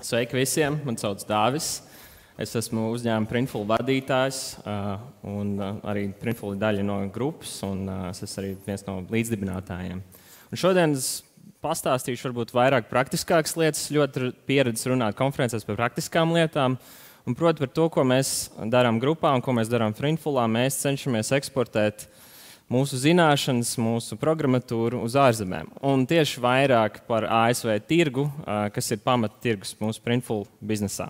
Sveiki visiem, man sauc Dāvis. Es esmu uzņēmuma Printful vadītājs un arī Printful ir daļa no grupas, un es esmu arī viens no līdzdibinātājiem. Un šodien es pastāstīšu varbūt vairāk praktiskākas lietas, ļoti pieredzes runāt konferencēs par praktiskām lietām, un proti par to, ko mēs darām grupā un ko mēs darām Printfulā. Mēs cenšamies eksportēt mūsu zināšanas, mūsu programmatūru uz ārzemēm. Un tieši vairāk par ASV tirgu, kas ir pamattirgus mūsu Printful biznesā.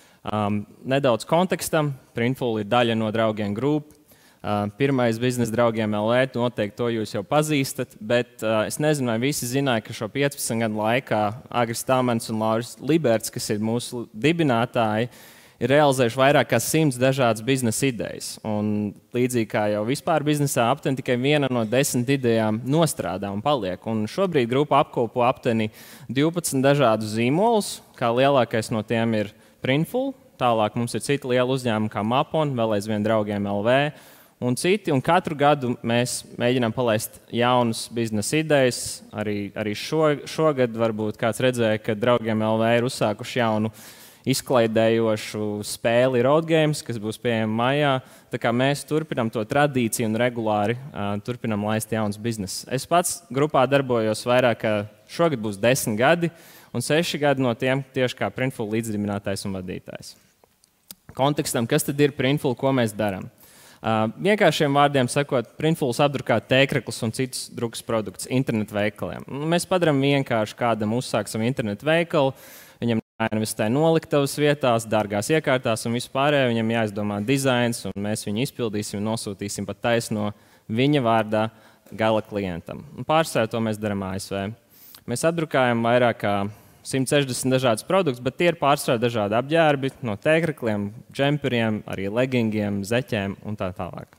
Nedaudz kontekstam. Printful ir daļa no Draugiem Group. Pirmais biznesa Draugiem LV, noteikti to jūs jau pazīstat, bet es nezinu, vai visi zināja, ka šo 15 gadu laikā Agris Tāmans un Lauris Liberts, kas ir mūsu dibinātāji, ir realizējuši vairāk kā 100 dažādas biznesa idejas. Un līdzīgi kā jau vispār biznesā, aptuveni tikai viena no 10 idejām nostrādā un paliek. Un šobrīd grupa apkopo aptuveni 12 dažādus zīmolus, kā lielākais no tiem ir Printful. Tālāk mums ir citi lieli uzņēmumi kā Mapon, vēl aizvien Draugiem LV un citi. Un katru gadu mēs mēģinām palaist jaunas biznesa idejas. Arī šogad varbūt kāds redzēja, ka Draugiem LV ir uzsākuši jaunu izklaidējošu spēli Road Games, kas būs pieejama maijā. Tā kā mēs turpinām to tradīciju un regulāri turpinām laist jaunas biznesus. Es pats grupā darbojos vairāk, kā šogad būs 10 gadi, un 6 gadi no tiem tieši kā Printful līdzdibinātājs un vadītājs. Kontekstam, kas tad ir Printful, ko mēs darām? Vienkāršiem vārdiem sakot, Printful apdrukā tēkraklus un citus drukas produktus internetu veikaliem. Mēs padarām vienkārši kādam uzsākt savu internetu veikalu, viņam jāinvestē noliktavas vietās, dārgās iekārtās un vispārējo, viņam jāizdomā dizains, un mēs viņu izpildīsim un nosūtīsim pat taisno viņa vārdā gala klientam. Pārsvarā to mēs darām ASV. Mēs apdrukājam vairāk kā 160 dažādus produktus, bet tie ir pārsvarā dažādi apģērbi, no tēkrakliem, džemperiem, arī leggingiem, zeķēm un tā tālāk.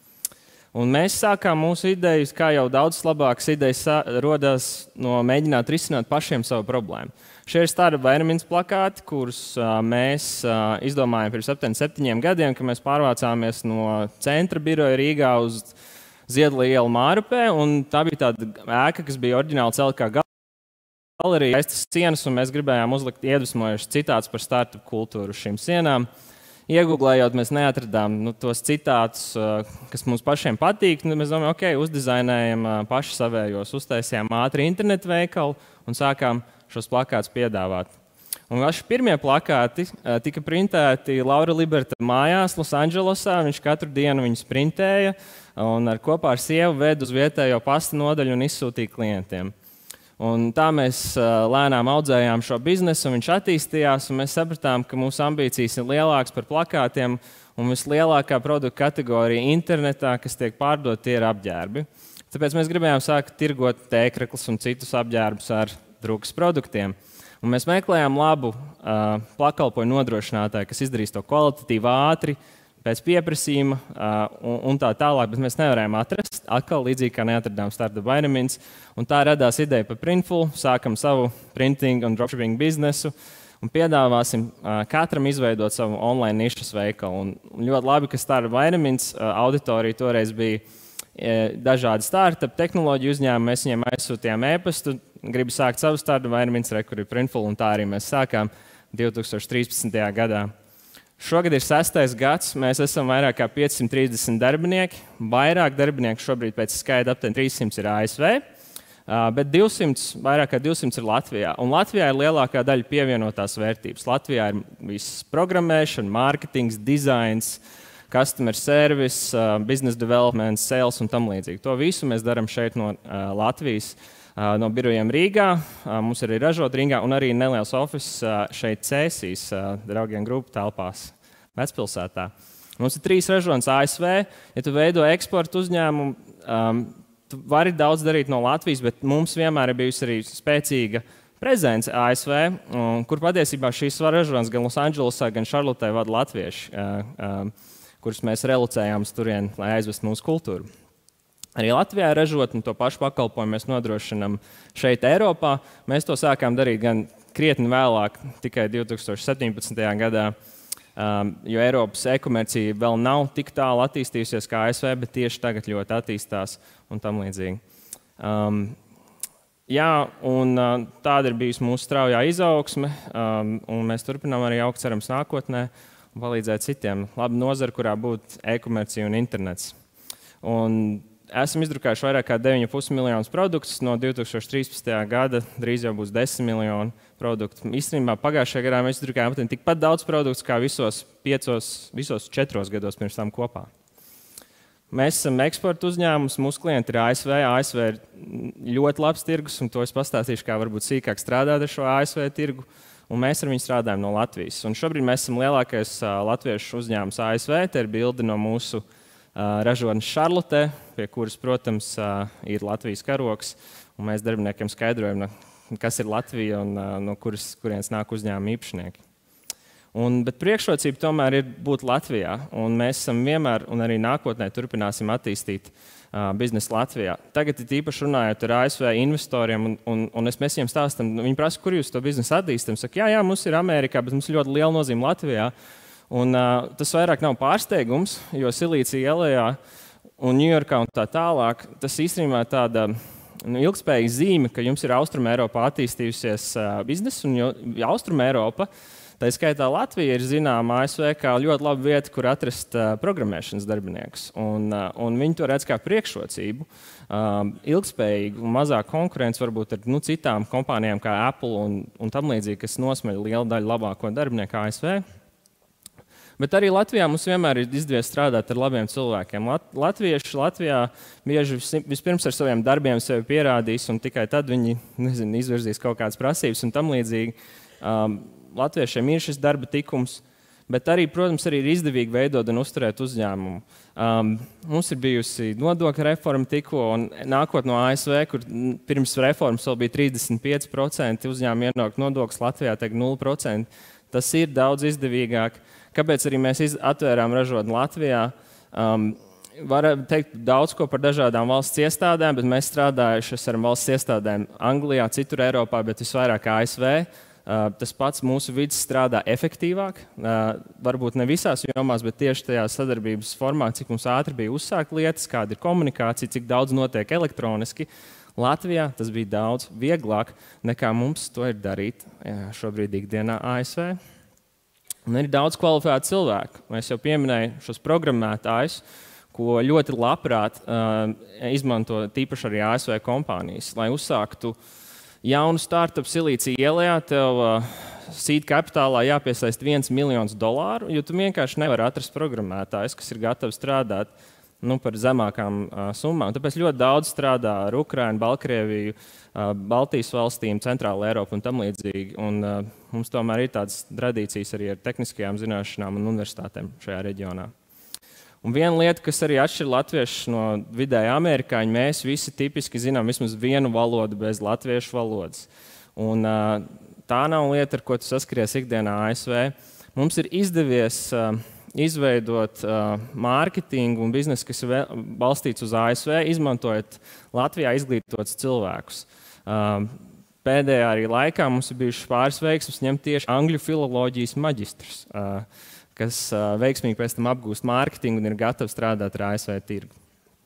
Un mēs sākām mūsu idejas, kā jau daudz labākas idejas rodās no mēģināt risināt pašiem savu problēmu. Šie ir Startup Vitamins plakāti, kurus mēs izdomājām pirms aptuveni 7 gadiem, kad mēs pārvācāmies no centra biroja Rīgā uz Ziedla ielu Mārupē, un tā bija tāda ēka, kas bija oriģināli celta kā galerija, aiztas sienas, un mēs gribējām uzlikt iedvesmojušas citātus par startup kultūru uz šīm sienām. Iegooglējot, mēs neatradām tos citātus, kas mums pašiem patīk. Mēs domājam, ok, uzdizainējam paši savējos, uztaisījām ātri internetu veikalu un sākām šos plakātus piedāvāt. Un šie pirmie plakāti tika printēti Laura Liberta mājās Losandželosā. Viņš katru dienu viņus printēja un kopā ar sievu veda uz vietējo pasta nodaļu un izsūtīja klientiem. Un tā mēs lēnām audzējām šo biznesu, un viņš attīstījās, un mēs sapratām, ka mūsu ambīcijas ir lielākas par plakātiem, un vislielākā produkta kategorija internetā, kas tiek pārdota, tie ir apģērbi. Tāpēc mēs gribējām sākt tirgot tēkraklus un citus apģērbus ar drukas produktiem. Un mēs meklējām labu pakalpojumu nodrošinātāju, kas izdarīs to kvalitatīvi ātri, pēc pieprasījuma un tā tālāk, bet mēs nevarējām atrast, atkal līdzīgi kā neatradām Startup Vitamins. Un tā radās ideja par Printful, sākam savu printing un dropshipping biznesu un piedāvāsim katram izveidot savu online nišas veikalu. Un ļoti labi, ka Startup Vitamins auditorija toreiz bija dažādi startup tehnoloģiju uzņēmumi, mēs viņiem aizsūtījām e-pastu, gribu sākt savu Startup Vitamins, kur ir Printful, un tā arī mēs sākām 2013. gadā. Šogad ir 6. gads, mēs esam vairāk kā 530 darbinieki. Vairāk darbinieku šobrīd pēc skaita aptuveni 300 ir ASV, bet vairāk kā 200 ir Latvijā. Un Latvijā ir lielākā daļa pievienotās vērtības. Latvijā ir viss programmēšana, mārketings, dizains, customer service, business development, sales un tam līdzīgi. To visu mēs darām šeit no Latvijas. No birojiem Rīgā, mums arī ražot Rīgā un arī neliels office šeit Cēsīs, Draugiem Group telpās Vecpilsētā. Mums ir 3 ražotnes ASV. Ja tu veido eksporta uzņēmumu, tu vari daudz darīt no Latvijas, bet mums vienmēr ir bijusi arī spēcīga prezence ASV, kur patiesībā šīs ražotnes gan Losandželosā, gan Šarlotē vada latvieši, kurus mēs relucējām uz turieni, lai aizvestu mūsu kultūru. Arī Latvijā ražot, un to pašu pakalpojumu mēs nodrošinām šeit, Eiropā. Mēs to sākām darīt gan krietni vēlāk, tikai 2017. gadā, jo Eiropas e-komercija vēl nav tik tālu attīstījusies kā ASV, bet tieši tagad ļoti attīstās un tam līdzīgi. Jā, un tāda ir bijusi mūsu straujā izaugsme, un mēs turpinām arī augt, cerams, nākotnē un palīdzēt citiem. Laba nozara, kurā būtu e-komercija un internets. Un esam izdrukājuši vairāk kā 9,5 miljonus produktus. No 2013. gada drīz jau būs 10 miljoni produktu. Īstenībā pagājušajā gadā mēs izdrukājām tikpat daudz produktus kā visos 4 gados pirms tam kopā. Mēs esam eksporta uzņēmums, mūsu klienti ir ASV. ASV ir ļoti labs tirgus, un to es pastāstīšu, kā varbūt sīkāk strādāt ar šo ASV tirgu. Un mēs ar viņu strādājam no Latvijas. Un šobrīd mēs esam lielākais latviešu uzņēmums ASV. Te ir bilde no mūsu ražotnes Šarlotē, pie kuras, protams, ir Latvijas karogs. Un mēs darbiniekiem skaidrojam, kas ir Latvija un no kurienes nāk uzņēmuma īpašnieki. Bet priekšrocība tomēr ir būt Latvijā. Un mēs esam vienmēr un arī nākotnē turpināsim attīstīt biznesu Latvijā. Tagad īpaši runājot ar ASV investoriem, un mēs viņiem stāstam, viņi prasa, kur jūs to biznesu attīstam. Saka, jā, mums ir Amerikā, bet mums ir ļoti liela nozīme Latvijā. Un tas vairāk nav pārsteigums, jo Silīcija ielā un Ņujorkā un tā tālāk, tas īstenībā ir tāda ilgspējīga zīme, ka jums ir Austrumēropā attīstījusies biznesa, un Austrumēropa, tā skaitā Latvija, ir zināma ASV kā ļoti laba vieta, kur atrast programmēšanas darbiniekus. Un viņi to redz kā priekšrocību, ilgspējīgu un mazāk konkurence varbūt ar citām kompānijām kā Apple un tam līdzīgi, kas nosmeļ lielu daļu labāko darbinieku ASV. Bet arī Latvijā mums vienmēr ir izdevies strādāt ar labiem cilvēkiem. Latvieši Latvijā bieži vispirms ar saviem darbiem sevi pierādīs, un tikai tad viņi izvirzīs kaut kādas prasības un tam līdzīgi. Latviešiem ir šis darba tikums, bet arī, protams, arī ir izdevīgi veidot un uzturēt uzņēmumu. Mums ir bijusi nodokļu reforma tikko, un nākot no ASV, kur pirms reformas vēl bija 35% uzņēmuma ienākuma nodoklis, Latvijā tagad 0%. Tas ir daudz izdevīgāk. Kāpēc arī mēs atvērām ražotni Latvijā? Var teikt daudz ko par dažādām valsts iestādēm, bet mēs strādājuši ar valsts iestādēm Anglijā, citur Eiropā, bet visvairāk ASV. Tas pats mūsu vids strādā efektīvāk, varbūt ne visās jomās, bet tieši tajā sadarbības formā, cik mums ātri bija uzsākt lietas, kāda ir komunikācija, cik daudz notiek elektroniski. Latvijā tas bija daudz vieglāk nekā mums to ir darīt šobrīd ikdienā ASV. Un ir daudz kvalificētu cilvēku. Es jau pieminēju šos programmētājus, ko ļoti labprāt izmanto tīpaši arī ASV kompānijas, lai uzsāktu jaunu startup Silīcija ielā. Tev seed kapitālā jāpiesaist $1 miljons, jo tu vienkārši nevari atrast programmētājus, kas ir gatavi strādāt par zemākām summām. Tāpēc ļoti daudz strādā ar Ukrainu, Baltkrieviju, Baltijas valstīm, Centrāla Eiropu un tam līdzīgi. Un mums tomēr ir tādas tradīcijas arī ar tehniskajām zināšanām un universitātēm šajā reģionā. Un viena lieta, kas arī atšķir latviešus no vidēji amerikāņu, mēs visi tipiski zinām vismaz vienu valodu bez latviešu valodas. Un tā nav lieta, ar ko tu saskaries ikdienā ASV. Mums ir izdevies izveidot mārketingu un biznesu, kas ir balstīts uz ASV, izmantojot Latvijā izglītotus cilvēkus. Pēdējā arī laikā mums ir bijušas pāris veiksmes ņemt tieši angļu filoloģijas maģistrus, kas veiksmīgi pēc tam apgūst mārketingu un ir gatavi strādāt ar ASV tirgu.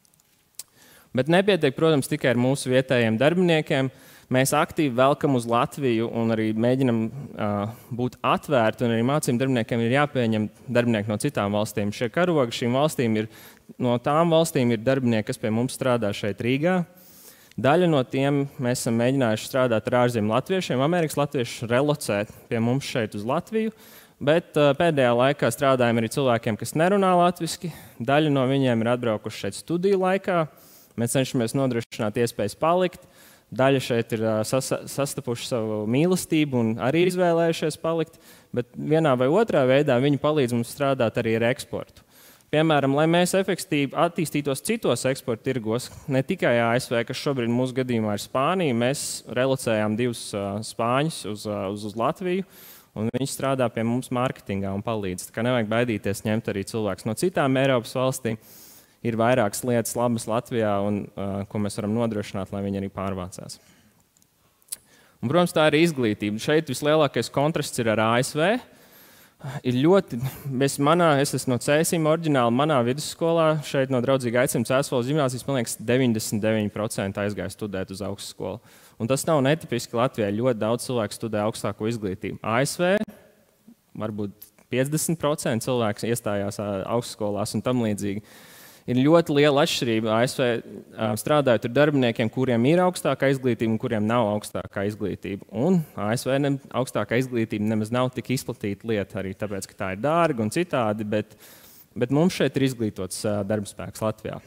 Bet nepietiek, protams, tikai ar mūsu vietējiem darbiniekiem. Mēs aktīvi velkam uz Latviju un arī mēģinam būt atvērti, un arī mācību darbiniekiem ir jāpieņem darbinieki no citām valstīm. Šie karogi šīm valstīm no tām valstīm ir darbinieki, kas pie mums strādā šeit Rīgā. Daļa no tiem mēs esam mēģinājuši strādāt ar ārzemju latviešiem. Amerikas latvieši relocēt pie mums šeit uz Latviju, bet pēdējā laikā strādājam arī cilvēkiem, kas nerunā latviski. Daļa no viņiem ir atbraukuši šeit studiju laikā. Mēs cenšamies nodrošināt iespējas palikt. Daļa šeit ir sastapuši savu mīlestību un arī izvēlējušies palikt, bet vienā vai otrā veidā viņi palīdz mums strādāt arī ar eksportu. Piemēram, lai mēs efektīvi attīstītos citos eksporta tirgos, ne tikai ASV, kas šobrīd mūsu gadījumā ir Spānija, mēs relocējām 2 spāņus uz Latviju, un viņi strādā pie mums mārketingā un palīdz. Tā kā nevajag baidīties ņemt arī cilvēkus no citām Eiropas valstīm. Ir vairākas lietas labas Latvijā, ko mēs varam nodrošināt, lai viņi arī pārvācās. Un, protams, tā ir izglītība. Šeit vislielākais kontrasts ir ar ASV. ir ļoti, es esmu no Cēsīm oriģināli, manā vidusskolā, šeit no draudzīga aicina Cēsvalas ģimnāzijas, man liekas, 99% aizgāja studēt uz augstskolu. Un tas nav netipiski Latvijai, ļoti daudz cilvēku studē augstāko izglītību. ASV varbūt 50% cilvēku iestājās augstskolās un tam līdzīgi. Ir ļoti liela atšķirība ASV strādājot ar darbiniekiem, kuriem ir augstākā izglītība un kuriem nav augstākā izglītība. Un ASV augstākā izglītība nemaz nav tik izplatīta lieta, arī tāpēc, ka tā ir dārga un citādi, bet mums šeit ir izglītots darbspēks Latvijā.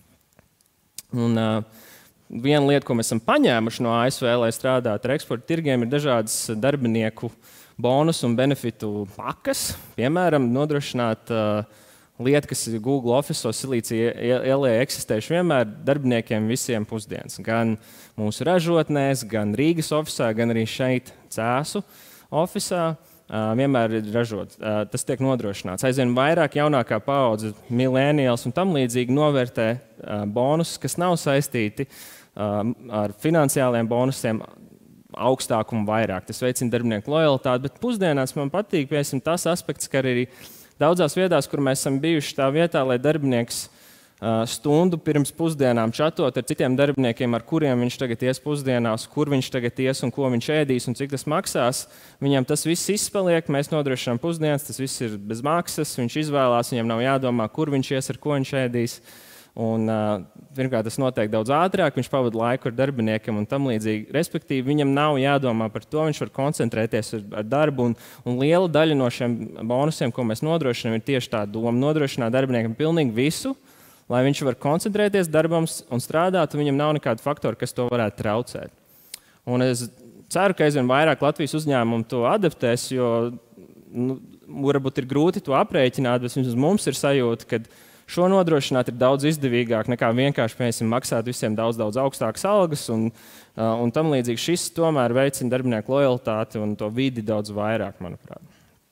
Un viena lieta, ko mēs esam paņēmuši no ASV, lai strādātu ar eksporta tirgiem, ir dažādas darbinieku bonusu un benefitu pakas, piemēram, nodrošināt lieta, kas Google Office Silīcija ielē eksistējuši vienmēr darbiniekiem visiem pusdienas. Gan mūsu ražotnēs, gan Rīgas ofisā, gan arī šeit Cēsu ofisā vienmēr ir ražots. Tas tiek nodrošināts. Aizvien vairāk jaunākā paudze, millennials un tam līdzīgi novērtē bonusus, kas nav saistīti ar finansiāliem bonusiem augstāk un vairāk. Tas veicina darbinieku lojalitāti, bet pusdienās man patīk, piemēram, tas aspekts, ka arī daudzās vietās, kur mēs esam bijuši tā vietā, lai darbinieks stundu pirms pusdienām čatot ar citiem darbiniekiem, ar kuriem viņš tagad ies pusdienās, kur viņš tagad ies un ko viņš ēdīs un cik tas maksās. Viņam tas viss izpaliek, mēs nodrošinām pusdienas, tas viss ir bez maksas, viņš izvēlās, viņam nav jādomā, kur viņš ies, ar ko viņš ēdīs. Un, pirmkārt, tas notiek daudz ātrāk, viņš pavada laiku ar darbiniekiem un tam līdzīgi. Respektīvi, viņam nav jādomā par to, viņš var koncentrēties ar darbu. Un liela daļa no šiem bonusiem, ko mēs nodrošinām, ir tieši tā doma nodrošināt darbiniekam pilnīgi visu, lai viņš var koncentrēties darbam un strādāt, un viņam nav nekāda faktora, kas to varētu traucēt. Un es ceru, ka aizvien vairāk Latvijas uzņēmumu to adaptēs, jo varbūt ir grūti to aprēķināt, bet mums ir sajūta, ka šo nodrošināt ir daudz izdevīgāk nekā vienkārši maksāt visiem daudz augstākas algas un tam līdzīgi. Šis tomēr veicina darbinieku lojalitāti un to vidi daudz vairāk, manuprāt.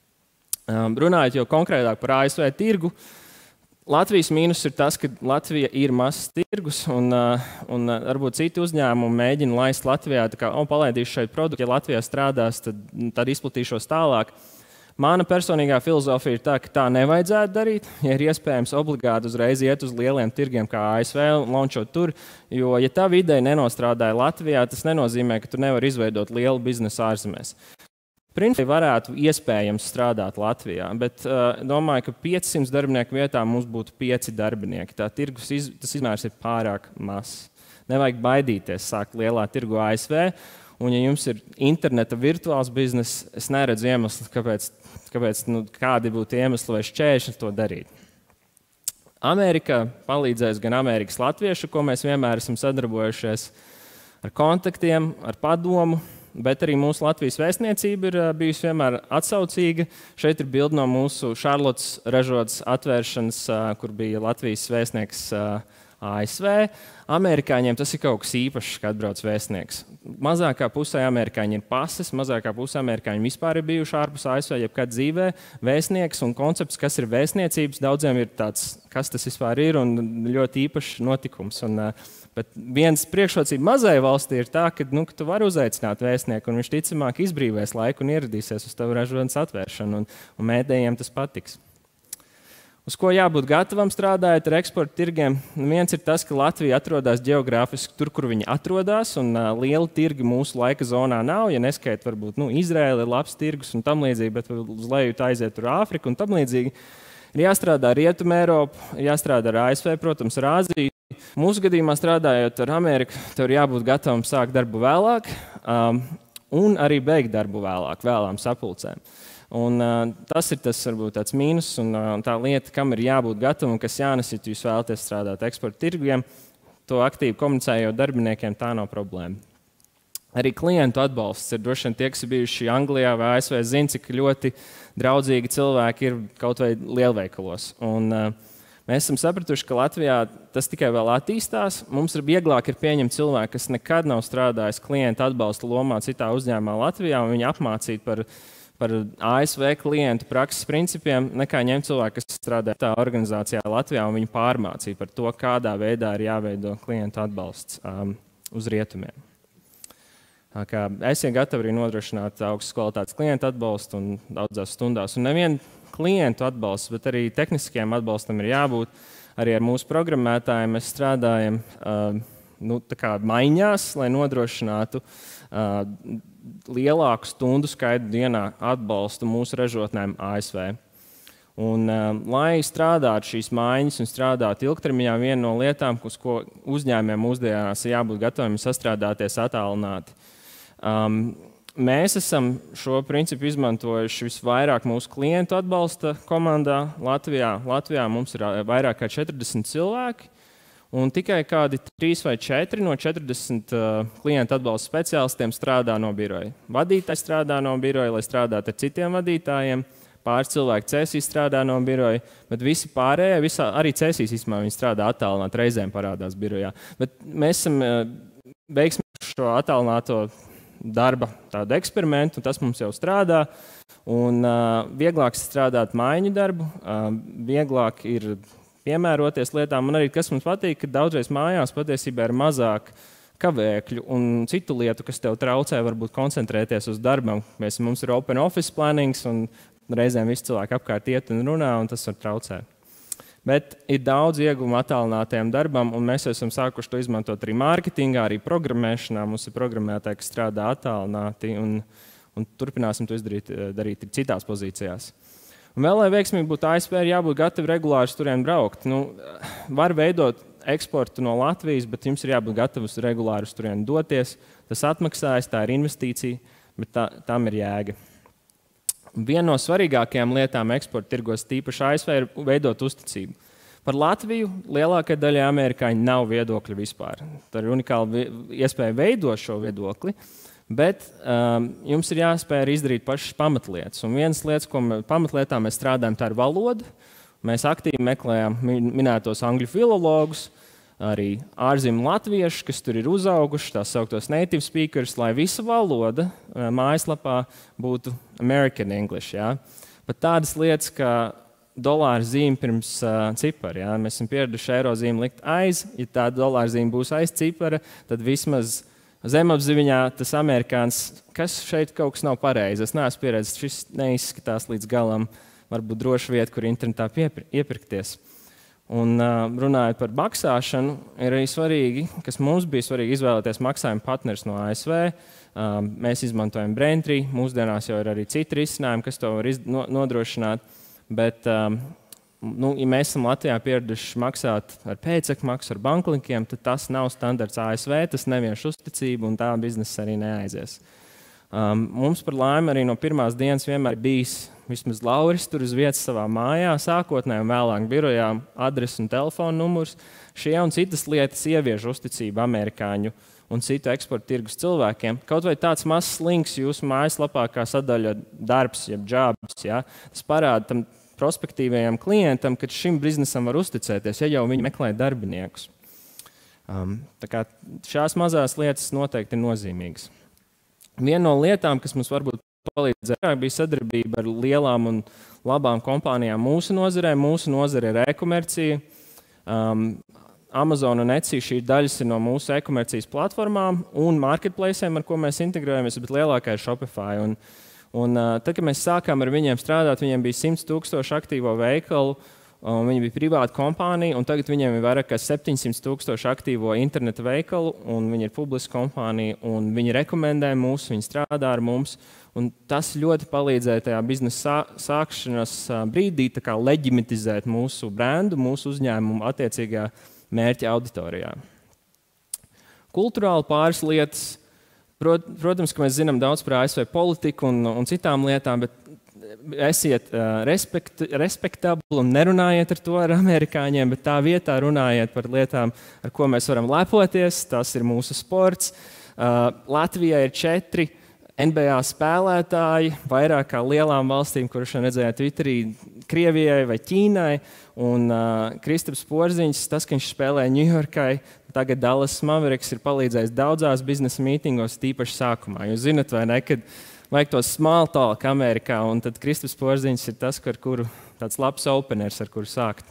Runājot jau konkrētāk par ASV tirgu, Latvijas mīnus ir tas, ka Latvija ir mazs tirgus un varbūt citi uzņēmumi mēģina laist Latvijā, tā kā palaidīšu šeit produktu, ja Latvijā strādās, tad izplatīšos tālāk. Mana personīgā filozofija ir tā, ka tā nevajadzētu darīt. Ja ir iespējams obligāti uzreiz iet uz lieliem tirgiem kā ASV un launchot tur, jo, ja tā ideja nenostrādāja Latvijā, tas nenozīmē, ka tu nevari izveidot lielu biznesu ārzemēs. Principā varētu iespējams strādāt Latvijā, bet domāju, ka 500 darbinieku vietā mums būtu 5 darbinieki. Tā tirgus tas izmērs ir pārāk mazs. Nevajag baidīties sākt lielā tirgu ASV. Un, ja jums ir interneta virtuāls bizness, es neredzu iemeslu, kādi būtu iemesli vai šķēršļi to darīt. Amerika palīdzēs gan Amerikas latviešu, ko mēs vienmēr esam sadarbojušies ar kontaktiem, ar padomu, bet arī mūsu Latvijas vēstniecība ir bijusi vienmēr atsaucīga. Šeit ir bilde no mūsu Šarlotas ražotas atvēršanas, kur bija Latvijas vēstnieks ASV. Amerikāņiem tas ir kaut kas īpašs, kad atbrauc vēstnieks. Mazākā pusē amerikāņi ir pases, mazākā pusē amerikāņi vispār ir bijuši ārpus ASV, jebkad dzīvē. Vēstnieks un koncepts, kas ir vēstniecības, daudziem ir tāds, kas tas vispār ir un ļoti īpašs notikums. Bet viens priekšrocība mazai valstī ir tā, ka tu vari uzaicināt vēstnieku un viņš ticamāk izbrīvēs laiku un ieradīsies uz tavu ražotnes atvēršanu un mēdējiem tas patiks. Uz ko jābūt gatavam strādājot ar eksporta tirgiem? Viens ir tas, ka Latvija atrodas geogrāfiski tur, kur viņa atrodas, un liela tirgi mūsu laika zonā nav. Ja neskait, varbūt Izraēla ir labs tirgus un tam līdzīgi, bet uz leju aiziet tur Āfrika un tam līdzīgi. Ir jāstrādā ar Rietumu Eiropu, jāstrādā ar ASV, protams, ar Āziju. Mūsu gadījumā strādājot ar Ameriku, tev ir jābūt gatavam sākt darbu vēlāk un arī beigt darbu vēlāk, vēlām sapulcēm. Un, tas ir tas, varbūt, tāds mīnus un tā lieta, kam ir jābūt gatavam un kas jānes, ja jūs vēlaties strādāt eksporta tirgiem. To aktīvi komunicējot darbiniekiem, tā nav problēma. Arī klientu atbalsts ir droši vien tie, kas ir bijuši Anglijā vai ASV, zina, cik ļoti draudzīgi cilvēki ir kaut vai lielveikalos. Un, mēs esam sapratuši, ka Latvijā tas tikai vēl attīstās. Mums ir vieglāk pieņemt cilvēku, kas nekad nav strādājis klientu atbalsta lomā citā uzņēmumā Latvijā, un viņu apmācīt par ASV klientu prakses principiem, nekā ņemt cilvēku, kas strādā tā organizācijā Latvijā, un viņu pārmācīt par to, kādā veidā ir jāveido klientu atbalsts uz rietumiem. Esiet gatavi arī nodrošināt augstas kvalitātes klientu atbalstu un daudzās stundās. Un nevien klientu atbalsts, bet arī tehniskajam atbalstam ir jābūt. Arī ar mūsu programmētājiem mēs strādājam maiņās, lai nodrošinātu lielāku stundu skaitu dienā atbalstu mūsu ražotnēm ASV. Un, lai strādātu šīs maiņas un strādātu ilgtermiņā, viena no lietām, uz ko uzņēmējiem mūsdienās ir jābūt gataviem sastrādāties attālināti. Mēs esam šo principu izmantojuši visvairāk mūsu klientu atbalsta komandā Latvijā. Latvijā mums ir vairāk kā 40 cilvēki, un tikai kādi 3 vai 4 no 40 klientu atbalsta speciālistiem strādā no biroja. Vadītājs strādā no biroja, lai strādātu ar citiem vadītājiem. Pāris cilvēki CSI strādā no biroja, bet visi pārējie, arī CSI īstenībā viņi strādā attālināti, reizēm parādās birojā. Bet mēs esam veiksmīgi šo attālināto darba tādu eksperimentu, un tas mums jau strādā. Un, vieglāk strādāt maiņu darbu, vieglāk ir piemēroties lietām. Un arī, kas mums patīk, ka daudzreiz mājās patiesībā ir mazāk kavēkļu un citu lietu, kas tev traucē varbūt koncentrēties uz darbam. Mums ir open office plannings, un reizēm visi cilvēki apkārt iet un runā, un tas var traucēt. Bet ir daudz ieguvumu attālinātajam darbam, un mēs esam sākuši to izmantot arī mārketingā, arī programmēšanā. Mums ir programmētāji, kas strādā attālināti, un turpināsim to darīt citās pozīcijās. Un vēl, lai veiksmīgi būtu ASV, ir jābūt gatavi regulāri turien braukt. Var veidot eksportu no Latvijas, bet jums ir jābūt gatavs regulāri uz turien doties. Tas atmaksājas, tā ir investīcija, bet tam ir jēga. Viena no svarīgākajām lietām eksporta tirgos, tīpaši ASV, ir veidot uzticību. Par Latviju lielākajai daļai amerikāņu nav viedokļa vispār. Tā ir unikāla iespēja veidot šo viedokli, bet jums ir jāspēj arī izdarīt pašas pamatlietas. Un vienas lietas, pamatlietā mēs strādājam, tā ir valoda. Mēs aktīvi meklējām minētos angļu filologus, arī ārzemju latviešu, kas tur ir uzauguši, tās sauktos native speakers, lai visa valoda mājaslapā būtu American English. Ja? Pat tādas lietas, kā dolāra zīme pirms cipara. Ja? Mēs esam pieraduši eiro zīmi likt aiz. Ja tā dolāra zīme būs aiz cipara, tad vismaz zemapziņā tas amerikāns, kas šeit kaut kas nav pareizi. Es neesmu pieredzējis, šis neizskatās līdz galam, varbūt droša vieta, kur internetā iepirkties. Un runājot par maksāšanu, ir arī svarīgi, kas mums bija svarīgi izvēlēties maksājuma partners no ASV. Mēs izmantojam Braintree, mūsdienās jau ir arī citi risinājumi, kas to var nodrošināt. Bet, ja mēs esam Latvijā pieraduši maksāt ar pēcekļu maksu, ar banklinkiem, tad tas nav standarts ASV, tas nevieš uzticību un tā biznesa arī neaizies. Mums par laimi arī no pirmās dienas vienmēr bijis vismaz Lauris tur uz vietas savā mājā, sākotnēji un vēlāk birojā, adresi un telefona numurs. Šie un citas lietas ievieš uzticību amerikāņu un citu eksporta tirgus cilvēkiem. Kaut vai tāds mazs links jūsu mājaslapā kā sadaļa darbs, jeb jobs, ja? Tas parāda tam prospektīvajam klientam, ka šim biznesam var uzticēties, ja jau viņi meklē darbiniekus. Tā kā šās mazās lietas noteikti ir nozīmīgas. Viena no lietām, kas mums varbūt palīdzēja, bija sadarbība ar lielām un labām kompānijām mūsu nozarē. Mūsu nozare ir e-komercija. Amazon un Etsy šī daļas ir no mūsu e-komercijas platformām un marketplacēm, ar ko mēs integrējamies, bet lielākā ir Shopify. Tad, kad mēs sākām ar viņiem strādāt, viņiem bija 100,000 aktīvo veikalu, viņi bija privāta kompānija, un tagad viņiem ir vairāk kā 700,000 aktīvo interneta veikalu, un viņi ir publiska kompānija, un viņi rekomendē mūs, viņi strādā ar mums. Un tas ļoti palīdzēja tajā biznesa sākšanas brīdī leģimitizēt mūsu brendu, mūsu uzņēmumu attiecīgā mērķa auditorijā. Kulturāli pāris lietas. Protams, ka mēs zinām daudz par ASV politiku un citām lietām, bet esiet respektabli un nerunājiet ar amerikāņiem, bet tā vietā runājiet par lietām, ar ko mēs varam lepoties. Tas ir mūsu sports. Latvijā ir 4 NBA spēlētāji, vairāk kā lielām valstīm, kuras redzējāt Twitterī, Krievijai vai Ķīnai. Un Kristaps Porziņš, tas, ka viņš spēlē Ņujorkai, tagad Dallas Mavericks ir palīdzējis daudzās biznesa mītingos, tīpaši sākumā. Jūs zinat, vai ne, kad vajag to small talk Amerikā, un tad Kristaps Porziņš ir tas, ar kuru tāds labs openers, ar kuru sākt.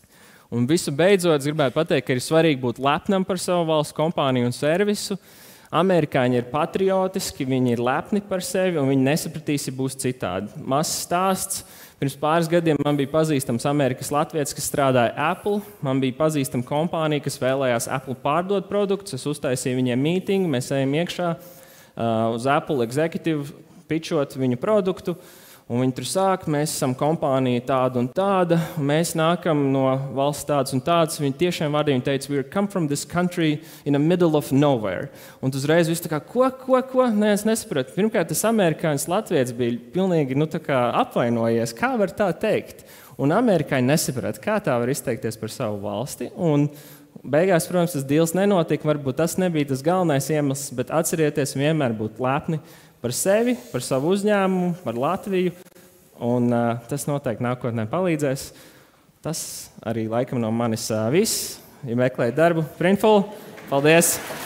Un visu beidzot, gribētu pateikt, ka ir svarīgi būt lepnam par savu valsts kompāniju un servisu. Amerikāņi ir patriotiski, viņi ir lepni par sevi, un viņi nesapratīs, ja būs citādi. Mazs stāsts. Pirms pāris gadiem man bija pazīstams Amerikas latvietis, kas strādāja Apple. Man bija pazīstama kompānija, kas vēlējās Apple pārdot produktus. Es uztaisīju viņiem mītingu, mēs ejam iekšā uz Apple executive, pitchot viņu produktu. Un viņi tur sāk, mēs esam kompānija tāda un tāda, un mēs nākam no valsts tādas un tādas. Viņi tiešām vārdiem teica, we come from this country in the middle of nowhere. Un uzreiz viss tā kā, ko? Nē, es nesapratu. Pirmkārt, tas amerikāņu latvietis bija pilnīgi apvainojies. Kā var tā teikt? Un amerikāņi nesaprata, kā tā var izteikties par savu valsti. Un beigās, protams, tas deals nenotika. Varbūt tas nebija tas galvenais iemesls, bet atcerieties vienmēr būt lepni par sevi, par savu uzņēmumu, par Latviju, un tas noteikti nākotnē palīdzēs. Tas arī laikam no manis viss. Ja meklējat darbu, Printful, paldies!